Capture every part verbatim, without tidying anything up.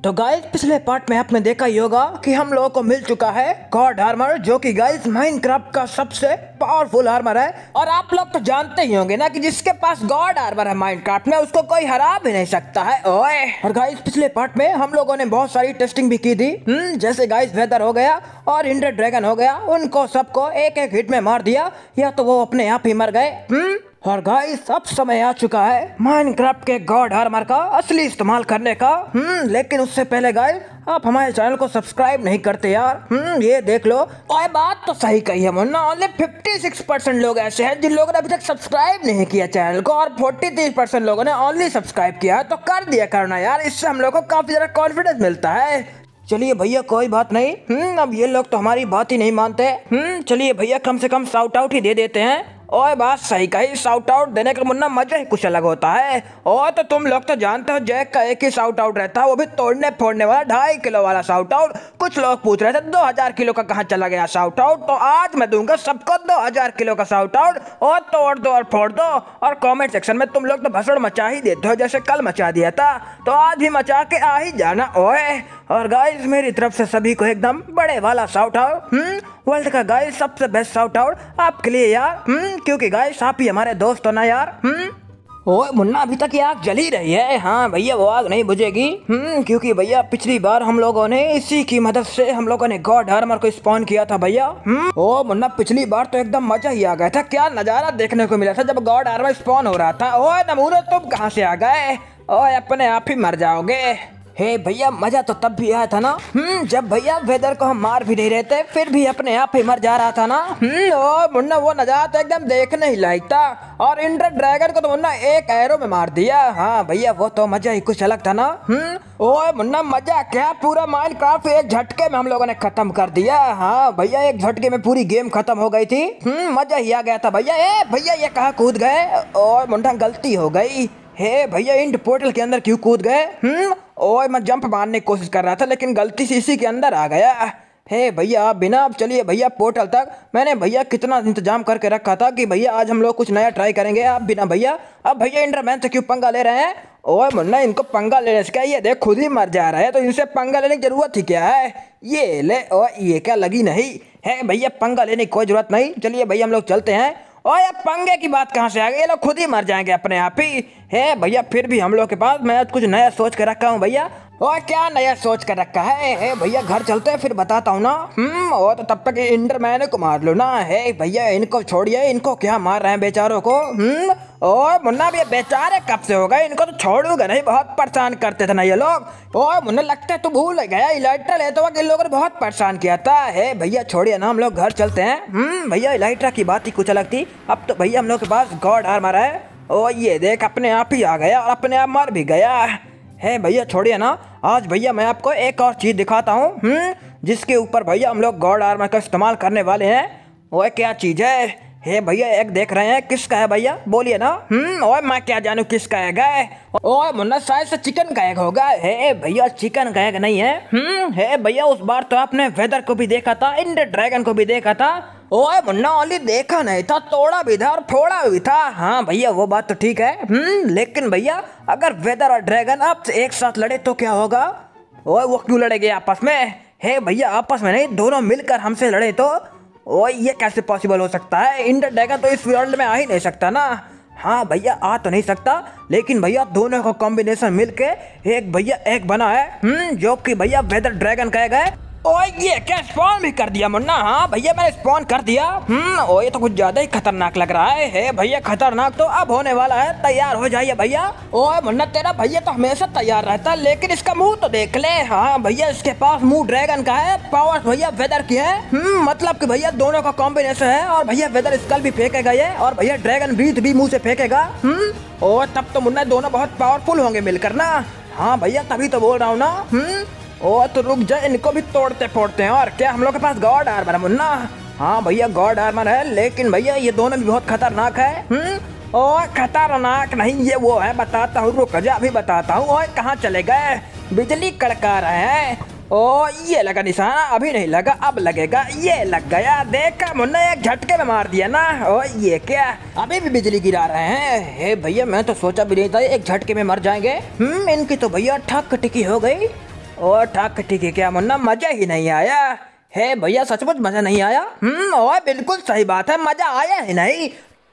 तो गाइस पिछले पार्ट में आपने देखा ही होगा कि हम लोगों को मिल चुका है गॉड आर्मर, जो कि गाइस माइनक्राफ्ट का सबसे पावरफुल आर्मर है। और आप लोग तो जानते ही होंगे ना कि जिसके पास गॉड आर्मर है माइनक्राफ्ट में उसको कोई हरा भी नहीं सकता है। ओए और गाइस पिछले पार्ट में हम लोगों ने बहुत सारी टेस्टिंग भी की थी, हम्म जैसे गाइस वेदर हो गया और इंडर ड्रैगन हो गया, उनको सबको एक एक हिट में मार दिया या तो वो अपने आप ही मर गए। हम्म और गाइस अब समय आ चुका है माइनक्राफ्ट के गॉड आर्मर का असली इस्तेमाल करने का। हम्म लेकिन उससे पहले गाइस आप हमारे चैनल को सब्सक्राइब नहीं करते यार। हम्म ये देख लो। और बात तो सही कही है मुन्ना, ओनली छप्पन परसेंट लोग ऐसे हैं जिन लोगों ने अभी तक सब्सक्राइब नहीं किया चैनल को, और तैंतालीस परसेंट लोगों ने ओनली सब्सक्राइब किया है। तो कर दिया करना यार, इससे हम लोग को काफी ज्यादा कॉन्फिडेंस मिलता है। चलिए भैया कोई बात नहीं। हम्म अब ये लोग तो हमारी बात ही नहीं मानते। हम्म चलिए भैया कम से कम शाउट आउट ही दे देते हैं। ओए बात सही कही, शाउट आउट देने का मुन्ना मजा ही कुछ अलग होता है। और तो तुम लोग तो जानते हो जैक का एक ही शाउट आउट रहता है, वो भी तोड़ने फोड़ने वाला ढाई किलो वाला शाउट आउट। कुछ लोग पूछ रहे थे दो हजार किलो का कहाँ चला गया शाउट आउट, तो आज मैं दूंगा सबको दो हजार किलो का शाउट आउट। और तोड़ दो और फोड़ दो, और कमेंट सेक्शन में तुम लोग तो भसड़ मचा ही देते हो, जैसे कल मचा दिया था तो आज भी मचा के आ ही जाना। ओए और गाइस मेरी तरफ से सभी को एकदम बड़े वाला शाउट आउट, हम्म वर्ल्ड का गाइस सबसे बेस्ट शाउट आउट आपके लिए यार। हम्म क्योंकि गाइस आप ही हमारे दोस्त हो ना यार। हम्म ओए मुन्ना अभी तक ये आग जल ही रही है। हाँ भैया वो आग नहीं बुझेगी। हम्म क्योंकि भैया पिछली बार हम लोगों ने इसी की मदद से हम लोगों ने गॉड आर्मर को स्पॉन किया था भैया। हम्म ओ मुन्ना पिछली बार तो एकदम मजा ही आ गया था, क्या नजारा देखने को मिला था जब गॉड आर्मर स्पॉन हो रहा था। ओए नमूने तुम कहाँ से आ गए? ओए अपने आप ही मर जाओगे। हे भैया मजा तो तब भी आया था ना, हम्म जब भैया वेदर को हम मार भी नहीं रहे थे फिर भी अपने आप ही मर जा रहा था ना। हम्म ओ मुन्ना वो नजारा तो एकदम देखने ही लायक था। और इंडर ड्रैगन को तो मुन्ना एक एरो में मार दिया। हाँ भैया वो तो मजा ही कुछ अलग था ना। हम्म ओए मुन्ना मजा क्या, पूरा माइनक्राफ्ट एक झटके में हम लोगों ने खत्म कर दिया। हाँ भैया एक झटके में पूरी गेम खत्म हो गई थी। हम्म मजा ही आ गया था भैया। ए भैया ये कहाँ कूद गए? और मुन्ना गलती हो गई। हे भैया इंड पोर्टल के अंदर क्यों कूद गए? हम्म ओए मैं जंप मारने की कोशिश कर रहा था लेकिन गलती से इसी के अंदर आ गया। हे भैया बिना अब चलिए भैया पोर्टल तक मैंने भैया कितना इंतजाम करके रखा था कि भैया आज हम लोग कुछ नया ट्राई करेंगे। आप बिना भैया अब भैया इंडरमैन से क्यों पंगा ले रहे हैं? ओए मुन्ना इनको पंगा लेने से क्या, ये देख खुद ही मर जा रहा है तो इनसे पंगा लेने की जरूरत ही क्या है? ये ले ओ ये क्या लगी नहीं है भैया, पंगा लेने की कोई जरूरत नहीं। चलिए भैया हम लोग चलते हैं। और यार पंगे की बात कहाँ से आ गई, ये लोग खुद ही मर जाएंगे अपने आप ही। है भैया फिर भी हम लोग के पास मैं कुछ नया सोच कर रखा हूँ भैया। और क्या नया सोच कर रखा है? है भैया घर चलते हैं फिर बताता हूँ ना। हम्म और तो तब तक इंडरमैन को मार लो ना। है भैया इनको छोड़िए, इनको क्या मार रहे हैं बेचारों को। हम्म और मुन्ना भी बेचारे कब से हो गए, इनको तो छोड़ूंगा नहीं, बहुत परेशान करते थे ना ये लोग। और मुन्ना लगता है तू भूल गया इलाइट्रा लेते वक्त इन लोगों ने बहुत परेशान किया था। है भैया छोड़िए ना, हम लोग घर चलते हैं। हम्म भैया इलाइट्रा की बात ही कुछ अलग थी, अब तो भैया हम लोग के पास गॉड आर्मर है। ओ ये देख अपने आप ही आ गया और अपने आप मर भी गया है। भैया छोड़िए ना, आज भैया मैं आपको एक और चीज दिखाता हूँ, हम्म जिसके ऊपर भैया हम लोग गॉड आर्मर का इस्तेमाल करने वाले हैं। ओए क्या चीज है? हे भैया एक देख रहे हैं, किसका है भैया बोलिए ना। हम्म ओए मैं क्या जानू किसका है गए? ओए मुन्ना शायद से चिकन का एग होगा। हे भैया चिकन का एग नहीं है। हम्म है भैया उस बार तो आपने वेदर को भी देखा था, इंडर ड्रैगन को भी देखा था। ओए मुन्ना ओनली देखा नहीं था, तोड़ा भी था और फोड़ा भी था। हाँ भैया वो बात तो ठीक है। हम्म लेकिन भैया अगर वेदर और ड्रैगन आपसे एक साथ लड़े तो क्या होगा? ओए वो क्यों लड़ेंगे आपस में? हे भैया आपस में नहीं, दोनों मिलकर हमसे लड़े तो। ओए ये कैसे पॉसिबल हो सकता है? इंडर ड्रैगन तो इस वर्ल्ड में आ ही नहीं सकता ना। हाँ भैया आ तो नहीं सकता, लेकिन भैया दोनों का कॉम्बिनेशन मिलके एक भैया एक बना है, हम्म जो कि भैया वेदर ड्रैगन कहेगा है। ओए ये क्या स्पॉन भी कर दिया मुन्ना? हाँ भैया मैंने स्पॉन कर दिया। हम्म ओए तो कुछ ज्यादा ही खतरनाक लग रहा है। हे भैया खतरनाक तो अब होने वाला है, तैयार हो जाइए भैया। ओए मुन्ना तेरा भैया तो हमेशा तैयार रहता है, लेकिन इसका मुंह तो देख ले। हाँ भैया इसके पास मुंह ड्रैगन का है, पावर भैया वेदर की है। हम्म मतलब कि भैया दोनों का कॉम्बिनेशन है, और भैया वेदर स्कल भी फेंकेगा ये, और भैया ड्रैगन ब्रीथ भी मुंह से फेंकेगा। हम्म और तब तो मुन्ना दोनों बहुत पावरफुल होंगे मिलकर ना। हाँ भैया तभी तो बोल रहा हूँ ना। हम्म ओ तो रुक जा, इनको भी तोड़ते फोड़ते हैं। और क्या हम लोग के पास गॉड आर्मर है मुन्ना? हाँ भैया गॉड आर्मर है, लेकिन भैया ये दोनों भी बहुत खतरनाक है। हम्म ओ खतरनाक नहीं, ये वो है, बताता हूँ रुक जा अभी बताता हूँ। ओए कहाँ चले गए? बिजली कड़का रहे हैं। ओ ये लगा निशाना, अभी नहीं लगा अब लगेगा। ये लग गया, देखा मुन्ना एक झटके में मार दिया ना। ओ ये क्या अभी भी बिजली गिरा रहे हैं? हे भैया मैं तो सोचा भी नहीं था एक झटके में मर जाएंगे। हम्म इनकी तो भैया ठक टिकी हो गई। और ठाक ठीक है क्या मुन्ना, मजा ही नहीं आया है भैया, सचमुच मजा नहीं आया। हम्म और बिल्कुल सही बात है, मजा आया ही नहीं,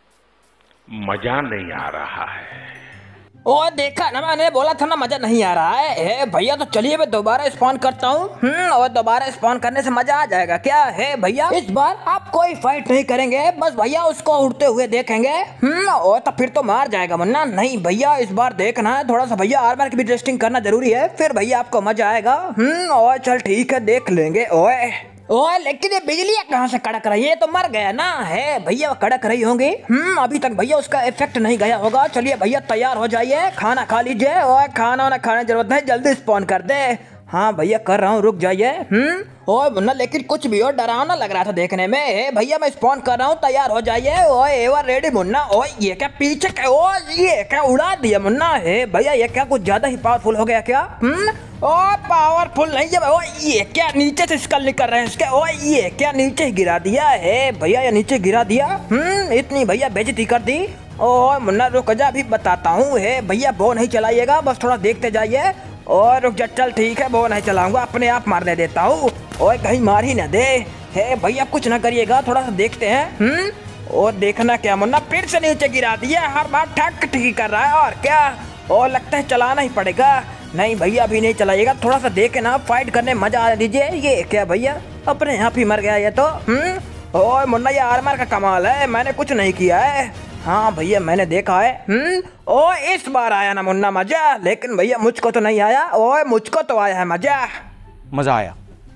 मजा नहीं आ रहा है। और देखा ना, मैंने बोला था ना मजा नहीं आ रहा है, है भैया। तो चलिए मैं दोबारा स्पॉन करता हूँ। हम्म और दोबारा स्पॉन करने से मजा आ जाएगा क्या है भैया। इस बार आप कोई फाइट नहीं करेंगे, बस भैया उसको उड़ते हुए देखेंगे। हम्म और तो फिर तो मार जाएगा मुन्ना। नहीं भैया इस बार देखना है थोड़ा सा भैया, आर्मर की भी टेस्टिंग करना जरूरी है, फिर भैया आपको मजा आएगा। हम्म और चल ठीक है देख लेंगे। ओए ओए लेकिन ये बिजलियाँ कहाँ से कड़क रही है, ये तो मर गया ना है भैया, कड़क रही होंगी। हम्म अभी तक भैया उसका इफेक्ट नहीं गया होगा। चलिए भैया तैयार हो जाइए, खाना खा लीजिए। और खाना वाना खाने की जरूरत नहीं, जल्दी स्पॉन कर दे। हाँ भैया कर रहा हूँ, रुक जाइए। हम्म ओए मुन्ना लेकिन कुछ भी और डरावना लग रहा था देखने में। ए भैया मैं स्पॉन कर रहा हूँ, तैयार हो जाइए। ओए एवर रेडी मुन्ना। ओए ये क्या पीछे क्या, ओ ये क्या उड़ा दिया मुन्ना। है भैया ये क्या कुछ ज्यादा ही पावरफुल हो गया क्या। हम्म ओ पावरफुल नहीं है। ओ ये क्या नीचे से स्कल निकल रहे हैं इसके। ओ ये क्या नीचे गिरा दिया है भैया, ये नीचे गिरा दिया। हम्म इतनी भैया बेइज्जती कर दी। ओ मुन्ना रुक जा, अभी बताता हूँ। है भैया वो नहीं चलाइएगा, बस थोड़ा देखते जाइए। और रुक जा, चल ठीक है वो नहीं चलाऊंगा, अपने आप मारने देता हूँ। ओए कहीं मार ही ना दे। है भैया कुछ ना करिएगा, थोड़ा सा देखते हैं। हम्म और देखना क्या मुन्ना, फिर से नीचे गिरा दिया, हर बार ठक ठकी कर रहा है। और क्या, और लगता है चलाना ही पड़ेगा। नहीं भैया अभी नहीं चलाइएगा, थोड़ा सा देखे ना, फाइट करने मजा आ दीजिए। ये क्या भैया अपने आप ही मर गया ये तो। हम्म और मुन्ना ये आर्मर का कमाल है, मैंने कुछ नहीं किया है। हाँ भैया मैंने देखा है। हम्म ओ इस बार आया ना मुन्ना मजा, लेकिन भैया मुझको तो नहीं आया। ओए मुझको तो आया है मजा। मजा आया,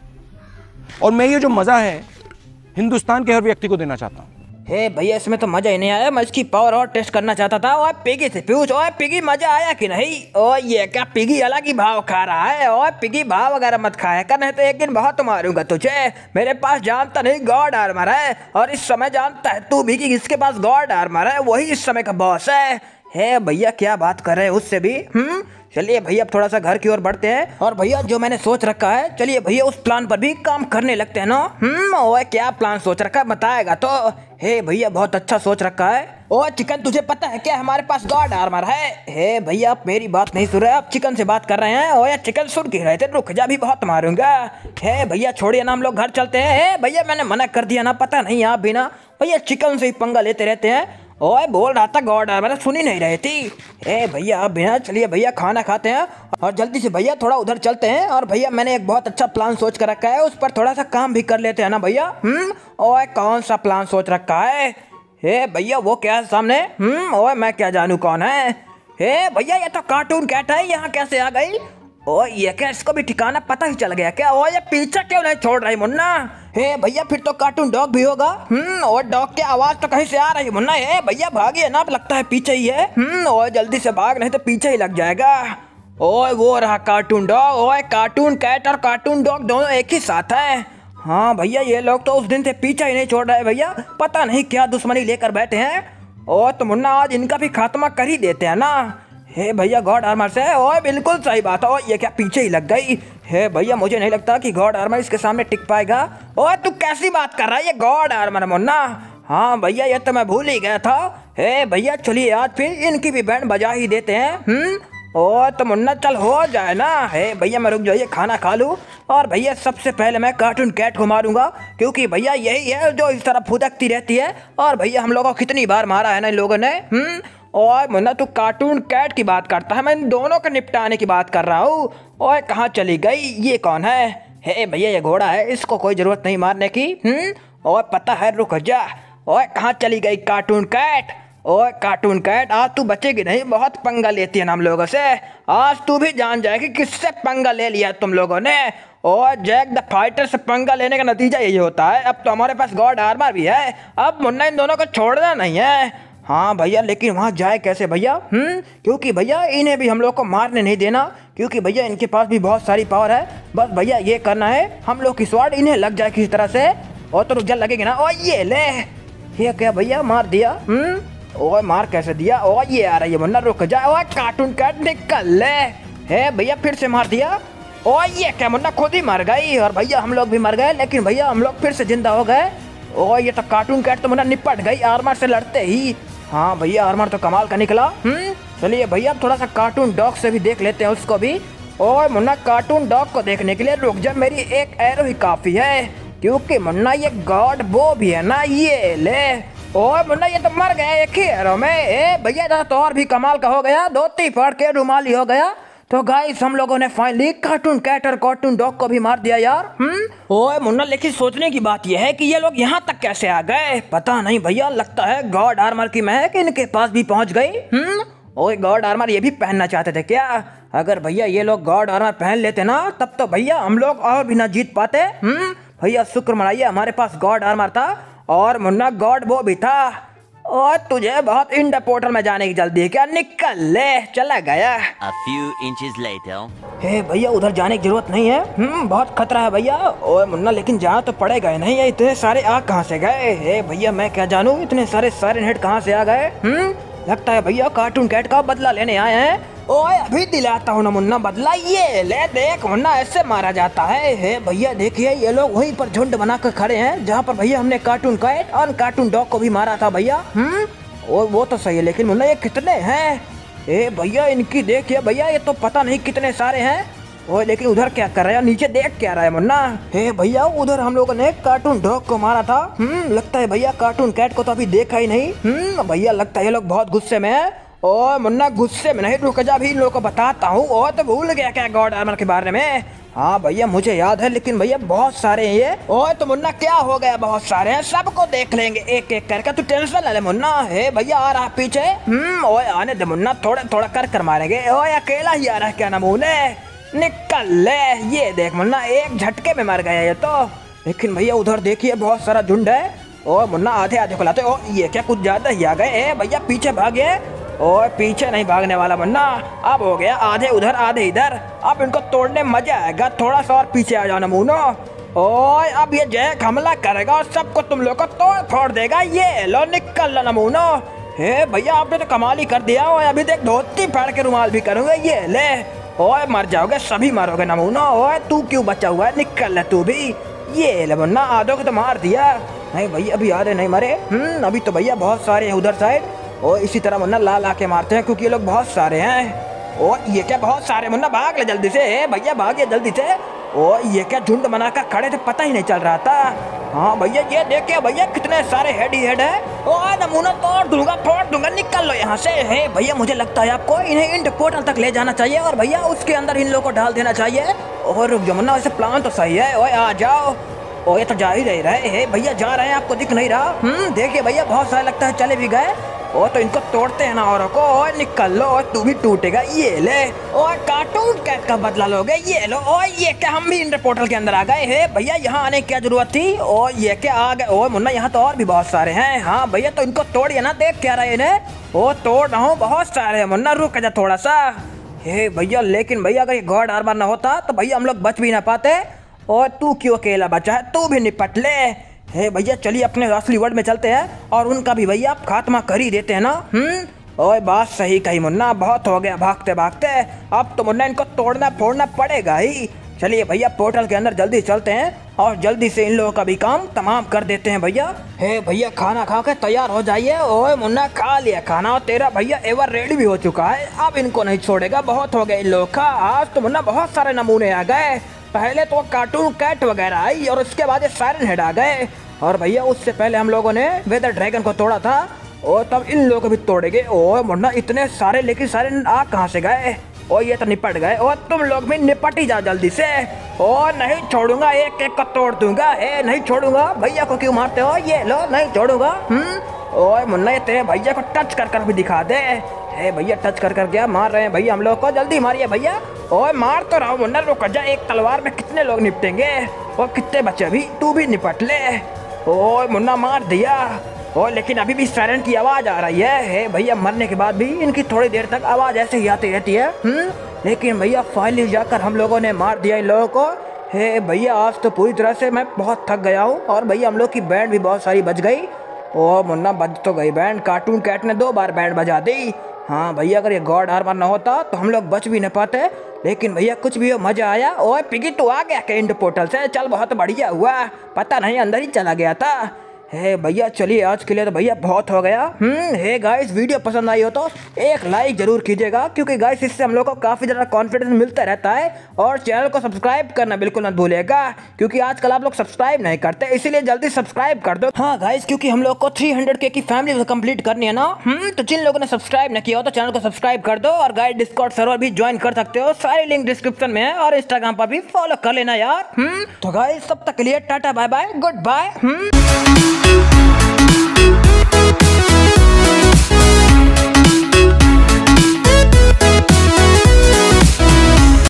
और मैं ये जो मजा है हिंदुस्तान के हर व्यक्ति को देना चाहता हूँ। हे भैया इसमें तो मजा ही नहीं आया, मैं इसकी पावर और टेस्ट करना चाहता था। ओए पिगी से पूछ, ओए पिगी मजा आया कि नहीं। ओ ये क्या पिगी अलग ही भाव खा रहा है। ओए पिगी भाव वगैरह मत खाया कर, नहीं तो एक दिन बहुत मारूंगा तुझे। मेरे पास जानता नहीं गॉड आर्मर है, और इस समय जानता है तू भी कि जिसके पास गॉड आर्मर है वही इस समय का बॉस है। है भैया क्या बात कर रहे हैं उससे भी। हम्म चलिए भैया अब थोड़ा सा घर की ओर बढ़ते हैं, और भैया जो मैंने सोच रखा है, चलिए भैया उस प्लान पर भी काम करने लगते हैं ना। हम्म ओए क्या प्लान सोच रखा है बताएगा तो। हे भैया बहुत अच्छा सोच रखा है। ओ चिकन तुझे पता है क्या हमारे पास गॉड आर्मर है। हे भैया आप मेरी बात नहीं सुन रहे, आप चिकन से बात कर रहे हैं। ओ यार चिकन सुन के रहे थे, रुक जा भी बहुत मारूंगा। हे भैया छोड़िए ना, हम लोग घर चलते हैं। हे भैया मैंने मना कर दिया ना, पता नहीं आप भी ना भैया चिकन से ही पंगा लेते रहते हैं। ओए बोल रहा था गॉड आर्मर, सुनी नहीं रही थी। ए भैया आप बिना, चलिए भैया खाना खाते हैं और जल्दी से भैया थोड़ा उधर चलते हैं। और भैया मैंने एक बहुत अच्छा प्लान सोच कर रखा है, उस पर थोड़ा सा काम भी कर लेते हैं ना भैया। हम्म ओए कौन सा प्लान सोच रखा है। हे भैया वो क्या है सामने। हम्म ओए मैं क्या जानू कौन है। हे भैया ये तो कार्टून कैट है, यहाँ कैसे आ गई। ओ ये क्या, इसको भी ठिकाना पता ही चल गया क्या। ओ ये पीछे क्यों नहीं छोड़ रही मुन्ना। हे भैया फिर तो कार्टून डॉग भी होगा। हम्म और डॉग की आवाज तो कहीं से आ रही है मुन्ना। हे भैया भागिए ना, लगता है पीछे ही है। हम्म और जल्दी से भाग, नहीं तो पीछे ही लग जाएगा। ओए वो रहा कार्टून डॉग। ओए कार्टून कैट और कार्टून डॉग दोनों एक ही साथ है। हाँ भैया ये लोग तो उस दिन से पीछा ही नहीं छोड़ रहे भैया, पता नहीं क्या दुश्मनी लेकर बैठे हैं। ओ तो मुन्ना आज इनका भी खात्मा कर ही देते हैं ना। हे भैया गॉड आर्मर से। ओए बिल्कुल सही बात है। ओ ये क्या पीछे ही लग गई। हे भैया मुझे नहीं लगता कि गॉड आर्मर इसके सामने टिक पाएगा। ओए तू कैसी बात कर रहा है, ये गॉड आर्मर मुन्ना। हाँ भैया ये तो मैं भूल ही गया था। हे भैया चलिए आज फिर इनकी भी बैंड बजा ही देते हैं। हम्म ओ तो मुन्ना चल हो जाए ना। हे भैया मैं रुक जाइए, खाना खा लूँ। और भैया सबसे पहले मैं कार्टून कैट को मारूंगा, क्योंकि भैया यही है जो इस तरह फुदकती रहती है। और भैया हम लोगों को कितनी बार मारा है ना इन लोगों ने। हम्म और मुन्ना तू कार्टून कैट की बात करता है, मैं इन दोनों को निपटाने की बात कर रहा हूँ। ओए कहाँ चली गई, ये कौन है। हे भैया ये घोड़ा है, इसको कोई जरूरत नहीं मारने की। हम्म और पता है, रुक जा। ओए कहाँ चली गई कार्टून कैट। ओए कार्टून कैट आज तू बचेगी नहीं, बहुत पंगा लेती है ना हम लोगों से। आज तू भी जान जाएगी किससे पंगा ले लिया तुम लोगों ने। और जैक द फाइटर से पंगा लेने का नतीजा यही होता है। अब तो हमारे पास गॉड आर्मर भी है, अब मुन्ना इन दोनों को छोड़ना नहीं है। हाँ भैया लेकिन वहाँ जाए कैसे भैया। हम्म क्योंकि भैया इन्हें भी हम लोग को मारने नहीं देना, क्योंकि भैया इनके पास भी बहुत सारी पावर है। बस भैया ये करना है, हम लोग की स्वाड इन्हें लग जाए किसी तरह से। और तो रुक जा, लगेगी ना। ओ ये ले, ये क्या भैया मार दिया। हम्म ओए मार कैसे दिया। ओ ये आ रही है मुन्ना, रुक जा। ओए कार्टून कैट निकल ले। है भैया फिर से मार दिया। ओ ये क्या मुन्ना खुद ही मर गई, और भैया हम लोग भी मर गए, लेकिन भैया हम लोग फिर से जिंदा हो गए। ओ ये तो कार्टून कैट तो मुन्ना निपट गई आर्मर से लड़ते ही। हाँ भैया आर्मर तो कमाल का निकला। हम्म चलिए भैया थोड़ा सा कार्टून डॉग से भी देख लेते हैं उसको भी। ओए मुन्ना, कार्टून डॉग को देखने के लिए रुक जा, मेरी एक एरो ही काफी है, क्योंकि मुन्ना ये गॉड वो भी है ना, ये ले। ओए मुन्ना, ये तो मर गया एक ही एरो में। ए भैया तो और भी कमाल का हो गया, धोती फाड़ के रुमाली हो गया। तो गाइस हम लोगों ने फाइनली कार्टून कैट और कार्टून डॉग को भी मार दिया यार। हम्म ओए मुन्ना, लेकिन सोचने की बात यह है कि ये लोग यहाँ तक कैसे आ गए, पता नहीं भैया, लगता है गॉड आर्मर की महक इनके पास भी पहुंच गई। हम्म ओए गॉड आर्मर ये भी पहनना चाहते थे क्या? अगर भैया ये लोग गॉड आर्मर पहन लेते ना, तब तो भैया हम लोग और भी ना जीत पाते। हम्म भैया शुक्र मनाइए हमारे पास गॉड आर्मर था और मुन्ना गॉड वो भी था। और तुझे बहुत इंडा पोर्टल में जाने की जल्दी है क्या? निकल ले, चला गया। A few inches later. हे भैया उधर जाने की जरूरत नहीं है, हम्म बहुत खतरा है भैया। ओए मुन्ना, लेकिन जहाँ तो पड़ेगा ही नहीं है, इतने सारे आग कहाँ से गए? हे भैया मैं क्या जानूँ इतने सारे सारे हेड कहाँ से आ गए। हम्म लगता है भैया कार्टून कैट का बदला लेने आए हैं। ओए अभी दिलाता हूँ ना मुन्ना बदला, ये ले देख मुन्ना, ऐसे मारा जाता है। हे भैया देखिए ये लोग वहीं पर झुंड बनाकर खड़े हैं जहाँ पर भैया हमने कार्टून कैट और कार्टून डॉग को भी मारा था भैया। हम्म और वो तो सही है, लेकिन मुन्ना ये कितने हैं? ए भैया इनकी देखिए भैया, ये तो पता नहीं कितने सारे हैं। ओए लेकिन उधर क्या कर रहा है, नीचे देख क्या रहा है मुन्ना? हे भैया उधर हम लोगों ने कार्टून डॉग को मारा था। हम्म लगता है भैया कार्टून कैट को तो अभी देखा ही नहीं। हम्म भैया लगता है ये लोग बहुत गुस्से में है। ओए मुन्ना गुस्से में नहीं, रुक जा, अभी इन लोगों को बताता हूँ। और तो भूल गया क्या गॉड आर्मर के बारे में? हाँ भैया मुझे याद है, लेकिन भैया बहुत सारे हैं ये। ओए तो मुन्ना क्या हो गया, बहुत सारे हैं, सबको देख लेंगे एक एक करके, तू टेंशन ना ले मुन्ना। हे भैया आ रहा पीछे। हम्म ओए आने दे मुन्ना, थोड़ा थोड़ा कर कर मारेंगे। ओए अकेला ही आ रहा है क्या नमूने, निकल ले। ये देख मुन्ना एक झटके में मर गया ये तो। लेकिन भैया उधर देखिए बहुत सारा झुंड है। ओ मुन्ना आधे आधे को लाते। ओ ये क्या कुछ ज्यादा ही आ गए। ए भैया पीछे भागे। ओए पीछे नहीं भागने वाला मुन्ना, अब हो गया आधे उधर आधे इधर, अब इनको तोड़ने मजा आएगा। थोड़ा सा और पीछे आ जाओ नमूनो। ओए अब ये जैक हमला करेगा और सबको तुम लोग को तोड़ फोड़ देगा। ये लो निकल लो नमूनो। हे भैया आपने तो कमाल ही कर दिया। ओए अभी देख धोती फाड़ के रुमाल भी करूंगा। ये ले। ओए मर जाओगे, सभी मरोगे नमूनो। ओए तू क्यों बचा हुआ है, निकल ले तू भी। ये ले मुन्ना, आधो को तो मार दिया। नहीं भैया अभी आधे नहीं मरे। हम्म अभी तो भैया बहुत सारे हैं उधर साइड। और इसी तरह मुन्ना ला ला के मारते हैं, क्योंकि ये लोग बहुत सारे हैं। और ये क्या बहुत सारे मुन्ना, भाग ले जल्दी से। हे भैया भागिए जल्दी से। और ये क्या झुंड बनाकर खड़े थे, पता ही नहीं चल रहा था। हाँ भैया ये देखिए भैया कितने सारे हेड ही हेड है। और नमूना तोड़ दूंगा फोड़ दूंगा, निकल लो यहाँ से। हे भैया मुझे लगता है आपको इन्हें इंड पोर्टल तक ले जाना चाहिए और भैया उसके अंदर इन लोगों को डाल देना चाहिए। और रुक जाओ मुन्ना, वैसे प्लान तो सही है। ओए आ जाओ। ओ ये तो जा ही रह रहे हैं भैया, जा रहे हैं, आपको दिख नहीं रहा? हम्म देखिए भैया बहुत सारे लगता है चले भी गए। ओ तो इनको तोड़ते हैं ना औरों को। ओए निकल लो, और तू भी टूटेगा। ये ले। और कार्टून कैट का बदला लोगे। ये लो। और ये क्या हम भी इंटर पोर्टल के अंदर आ गए हैं भैया, यहाँ आने की क्या जरूरत थी? और ये क्या आ गए? ओ मुन्ना यहाँ तो और भी बहुत सारे हैं। हाँ भैया तो इनको तोड़िए ना, देख क्या रहे इन्हें। ओ तोड़ रहा हूँ, बहुत सारे हैं मुन्ना, रुक जा थोड़ा सा। हे भैया लेकिन भैया अगर ये गॉड आर्मर ना होता तो भैया हम लोग बच भी ना पाते। और तू क्यों अकेला बचा है, तू भी निपट ले। हे भैया चलिए अपने असली वर्ल्ड में चलते हैं और उनका भी भैया खात्मा कर ही देते हैं ना। हम्म ओए बात सही कही मुन्ना, बहुत हो गया भागते भागते, अब तो मुन्ना इनको तोड़ना फोड़ना पड़ेगा ही। चलिए भैया पोर्टल के अंदर जल्दी चलते हैं और जल्दी से इन लोगों का भी काम तमाम कर देते हैं भैया। हे भैया खाना खा के तैयार हो जाइए। ओए मुन्ना खा लिया खाना और तेरा भैया एवर रेडी भी हो चुका है, अब इनको नहीं छोड़ेगा, बहुत हो गया इन लोगों का। आज तो मुन्ना बहुत सारे नमूने आ गए, पहले तो कार्टून कैट वगैरह आई और उसके बाद ये सायरन हेड आ गए। और भैया उससे पहले हम लोगों ने वेदर ड्रैगन को तोड़ा था और तब इन लोगों को भी तोड़ेंगे। ओए मुन्ना इतने सारे, लेकिन सारे आ कहाँ से गए? और ये तो निपट गए और तुम लोग भी निपट ही जाओ जल्दी से। और नहीं छोड़ूंगा, एक एक को तोड़ दूंगा। ए नहीं छोड़ूंगा, भैया को क्यों मारते हो? ये लो नहीं छोड़ूंगा। हम्म ओए मुन्ना ये तेरे भैया को टच कर कर भी दिखा दे। हे भैया टच कर कर क्या मार रहे हैं भैया हम लोग को, जल्दी मारिए भैया। ओए मार तो रहा हूँ मुन्ना, रुक जा, एक तलवार में कितने लोग निपटेंगे और कितने बच्चे भी, तू भी निपट ले। ओए मुन्ना मार दिया। ओ लेकिन अभी भी सायरन की आवाज आ रही है। हे भैया मरने के बाद भी इनकी थोड़ी देर तक आवाज ऐसे ही आती रहती है। हम्म लेकिन भैया फाइनली जाकर हम लोगों ने मार दिया इन लोगों को। हे भैया आज तो पूरी तरह से मैं बहुत थक गया हूँ और भैया हम लोग की बैंड भी बहुत सारी बज गई। ओ मुन्ना बज तो गई बैंड, कार्टून कैट ने दो बार बैंड बजा दी। हाँ भैया अगर ये गॉड आर्मर ना होता तो हम लोग बच भी न पाते, लेकिन भैया कुछ भी हो मजा आया। ओए पिगी तू आ गया के इंड पोर्टल से, चल बहुत बढ़िया हुआ, पता नहीं अंदर ही चला गया था। हे भैया चलिए आज के लिए तो भैया बहुत हो गया। हम्म हे गाइस, वीडियो पसंद आई हो तो एक लाइक जरूर कीजिएगा, क्योंकि गाइस इससे हम लोग को काफी ज्यादा कॉन्फिडेंस मिलता रहता है। और चैनल को सब्सक्राइब करना बिल्कुल मत भूलिएगा, क्योंकि आजकल आप लोग सब्सक्राइब नहीं करते, इसीलिए जल्दी सब्सक्राइब कर दो। हाँ गाइस, क्योंकि हम लोग को थ्री हंड्रेड के की फैमिली कंप्लीट करनी है ना। हम्म तो जिन लोगों ने सब्सक्राइब नहीं किया हो तो चैनल को सब्सक्राइब कर दो, और गाइस डिस्कॉर्ड सर्वर भी ज्वाइन कर सकते हो, सारी लिंक डिस्क्रिप्शन में है, और इंस्टाग्राम पर भी फॉलो कर लेना यार। हम्म तो गाइस तब तक के लिए tata bye bye good bye. हम्म